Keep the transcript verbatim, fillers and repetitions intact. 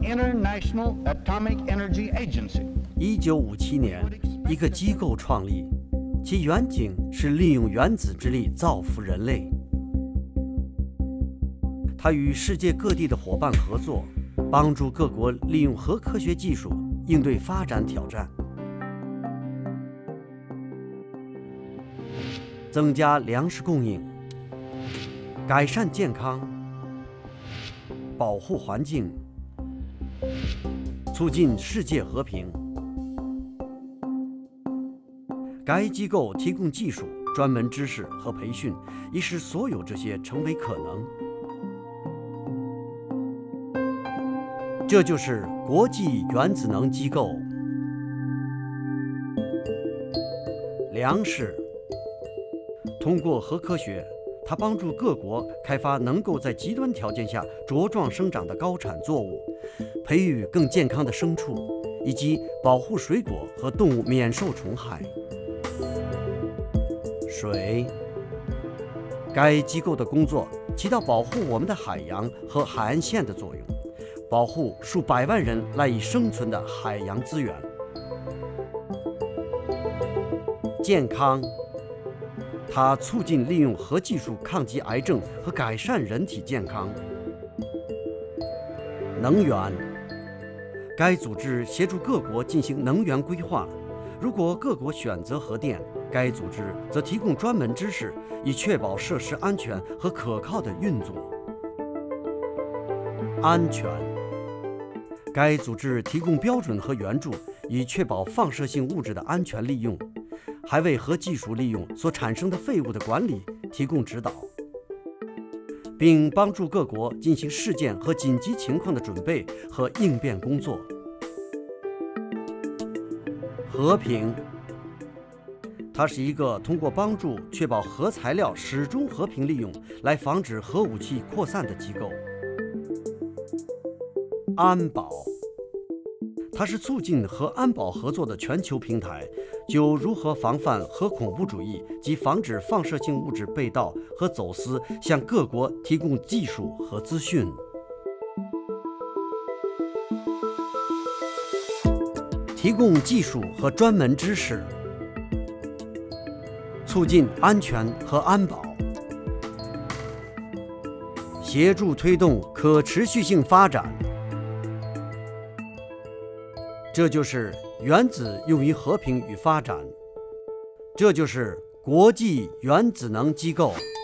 International Atomic Energy Agency。 一九五七年，一个机构创立，其远景是利用原子之力造福人类。它与世界各地的伙伴合作，帮助各国利用核科学技术应对发展挑战，增加粮食供应，改善健康，保护环境，促进世界和平。该机构提供技术、专门知识和培训，以使所有这些成为可能。这就是国际原子能机构。粮食通过核科学，它帮助各国开发能够在极端条件下茁壮生长的高产作物，培育更健康的牲畜，以及保护水果和动物免受虫害。水，该机构的工作起到保护我们的海洋和海岸线的作用，保护数百万人赖以生存的海洋资源。健康，它促进利用核技术抗击癌症和改善人体健康。能源，该组织协助各国进行能源规划。如果各国选择核电，该组织则提供专门知识，以确保设施安全和可靠的运作。安全，该组织提供标准和援助，以确保放射性物质的安全利用，还为核技术利用所产生的废物的管理提供指导，并帮助各国进行事件和紧急情况的准备和应变工作。和平，它是一个通过帮助确保核材料始终和平利用，来防止核武器扩散的机构。安保，它是促进和安保合作的全球平台，就如何防范核恐怖主义及防止放射性物质被盗和走私，向各国提供技术和资讯。提供技术和专门知识，促进安全和安保，协助推动可持续性发展。这就是原子用于和平与发展，这就是国际原子能机构。